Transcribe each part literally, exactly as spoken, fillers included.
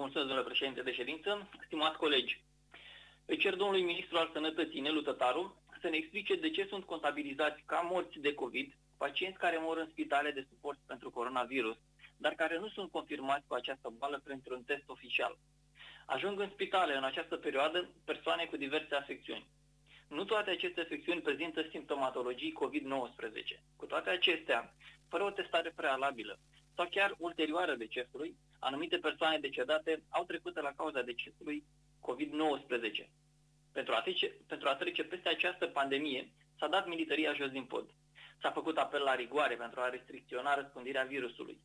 mulțumesc, domnule președinte de ședință. Stimați colegi, îi cer domnului ministru al Sănătății, Nelu Tătaru, să ne explice de ce sunt contabilizați ca morți de COVID pacienți care mor în spitale de suport pentru coronavirus, dar care nu sunt confirmați cu această boală printr-un test oficial. Ajung în spitale în această perioadă persoane cu diverse afecțiuni. Nu toate aceste afecțiuni prezintă simptomatologii COVID nouăsprezece. Cu toate acestea, fără o testare prealabilă sau chiar ulterioară decesului, anumite persoane decedate au trecut la cauza decesului COVID nouăsprezece. Pentru a, trece, pentru a trece peste această pandemie, s-a dat militaria jos din pod. S-a făcut apel la rigoare pentru a restricționa răspândirea virusului.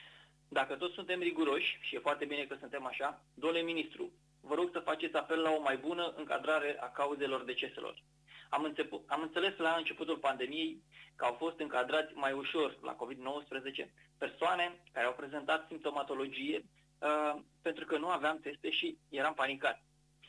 Dacă toți suntem riguroși, și e foarte bine că suntem așa, domnule ministru, vă rog să faceți apel la o mai bună încadrare a cauzelor deceselor. Am, înțepu- am înțeles la începutul pandemiei că au fost încadrați mai ușor la COVID nouăsprezece persoane care au prezentat simptomatologie uh, pentru că nu aveam teste și eram panicați.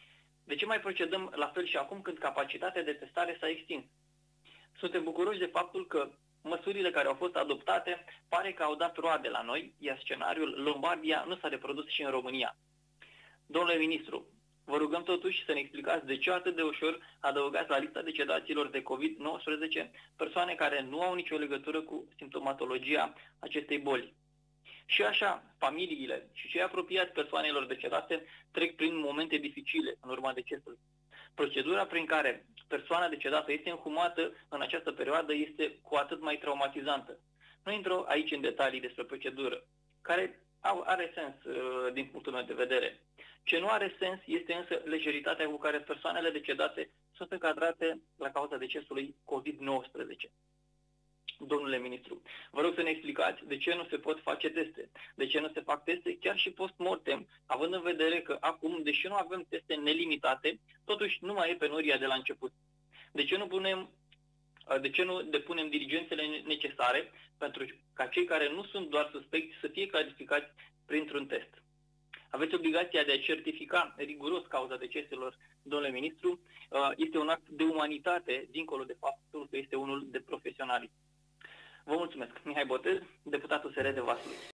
De ce mai procedăm la fel și acum când capacitatea de testare s-a extins? Suntem bucuroși de faptul că măsurile care au fost adoptate pare că au dat roade la noi, iar scenariul Lombardia nu s-a reprodus și în România. Domnule ministru, vă rugăm totuși să ne explicați de ce atât de ușor adăugați la lista decedaților de COVID nouăsprezece persoane care nu au nicio legătură cu simptomatologia acestei boli. Și așa, familiile și cei apropiați persoanelor decedate trec prin momente dificile în urma decesului. Procedura prin care persoana decedată este înhumată în această perioadă este cu atât mai traumatizantă. Nu intru aici în detalii despre procedură, care are sens din punctul meu de vedere. Ce nu are sens este însă lejeritatea cu care persoanele decedate sunt încadrate la cauza decesului COVID nouăsprezece. Domnule ministru, vă rog să ne explicați de ce nu se pot face teste, de ce nu se fac teste chiar și post-mortem, având în vedere că acum, deși nu avem teste nelimitate, totuși nu mai e penuria de la început. De ce nu punem, de ce nu depunem diligențele necesare pentru ca cei care nu sunt doar suspecți să fie clarificați printr-un test? Aveți obligația de a certifica riguros cauza deceselor, domnule ministru. Este un act de umanitate, dincolo de faptul că este unul de profesionalism. Vă mulțumesc. Mihai Botez, deputatul S R de Vaslui.